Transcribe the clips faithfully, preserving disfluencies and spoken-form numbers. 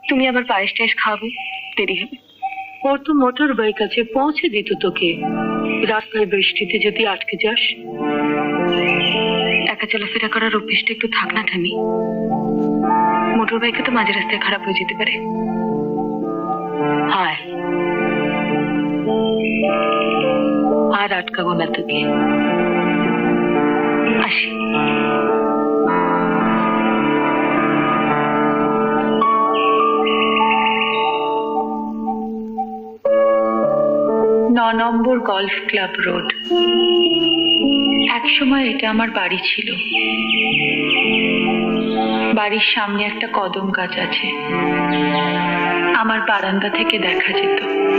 তুমি আবার পায়েস টায়েস খাবে, দেরি হবে। ওর তো মোটর বাইক আছে, পৌঁছে দিত তোকে। রাস্তায় বৃষ্টিতে যদি আটকে যাস। একা চলাফেরা করার অভ্যেসটা একটু থাক না ঠামি। মোটর বাইকে তো মাঝে রাস্তায় খারাপ হয়ে যেতে পারে। হায়, আর আটকাবো না তোকে, আসি। ন নম্বর গলফ ক্লাব রোড। এক সময় এটা আমার বাড়ি ছিল। বাড়ির সামনে একটা কদম গাছ আছে, আমার বারান্দা থেকে দেখা যেত।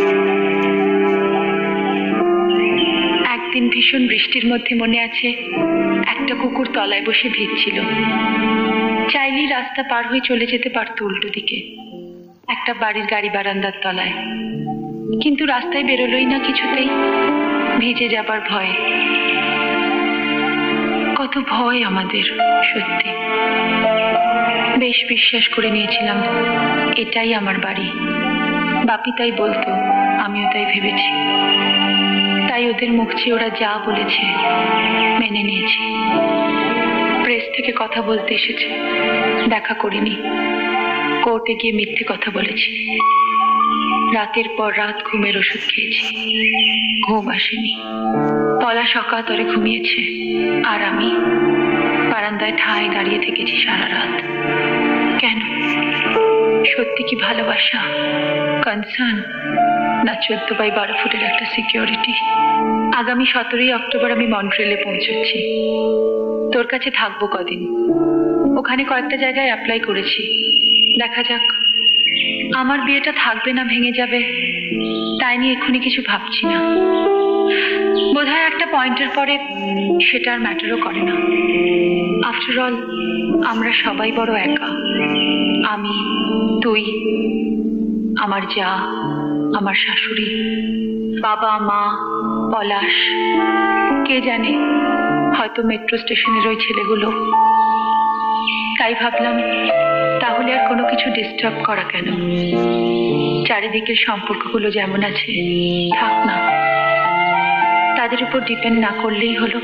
একদিন ভীষণ বৃষ্টির মধ্যে মনে আছে, একটা কুকুর তলায় বসে ভিজছিল। চাইলেই রাস্তা পার হয়ে চলে যেতে পারতো উল্টো দিকে, একটা বাড়ির গাড়ি বারান্দার তলায়। কিন্তু রাস্তায় বেরোলোই না কিছুতেই, ভিজে যাবার ভয়ে। কত ভয় আমাদের, সত্যি। বেশ বিশ্বাস করে নিয়েছিলাম এটাই আমার বাড়ি। বাপি তাই বলতো, আমিও তাই ভেবেছি। তাই ওদের মুখ চেয়ে ওরা যা বলেছে মেনে নিয়েছি। প্রেস থেকে কথা বলতে এসেছে, দেখা করিনি। কোর্টে গিয়ে মিথ্যে কথা বলেছি। রাতের পর রাত ঘুমের ওষুধ খেয়েছি, ঘুম আসেনি। পলা সকাতরে ঘুমিয়েছে, আর আমি বারান্দায় ঠায় দাঁড়িয়ে থেকেছি সারা রাত। কেন? সত্যি কি ভালোবাসা, কনসার্ন, না চোদ্দ বাই বারো ফুটের একটা সিকিউরিটি? আগামী সতেরোই অক্টোবর আমি মন্ট্রিলে পৌঁছচ্ছি। তোর কাছে থাকবো কদিন। ওখানে কয়েকটা জায়গায় অ্যাপ্লাই করেছি, দেখা যাক। আমার বিয়েটা থাকবে না ভেঙে যাবে, তাই নিয়ে এক্ষুনি কিছু ভাবছি না। বোধহয় একটা পয়েন্টের পরে সেটা আর ম্যাটারও করে না। আফটার অল আমরা সবাই বড় একা। আমি, তুই, আমার যা, আমার শাশুড়ি, বাবা, মা, পলাশ, কে জানে হয়তো মেট্রো স্টেশনের ওই ছেলেগুলো। তাই ভাবলাম, তাহলে আর কোনো কিছু ডিস্টার্ব করা কেন? চারিদিকের সম্পর্কগুলো যেমন আছে থাক না, তাদের উপর ডিপেন্ড না করলেই হলো।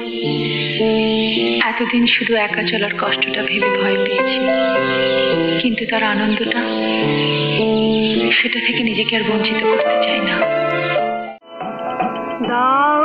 এতদিন শুধু একা চলার কষ্টটা ভেবে ভয় পেয়েছি, কিন্তু তার আনন্দটা, সেটা থেকে নিজেকে আর বঞ্চিত করতে চাই না।